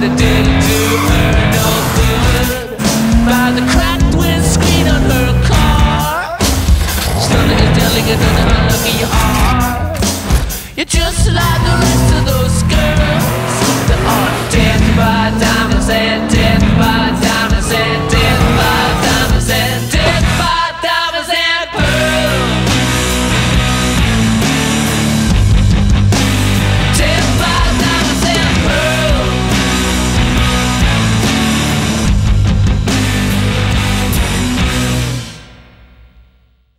but it didn't do her no good. By the cracked windscreen on her car, stunning and telling you how lucky you are. You're just like the rest of the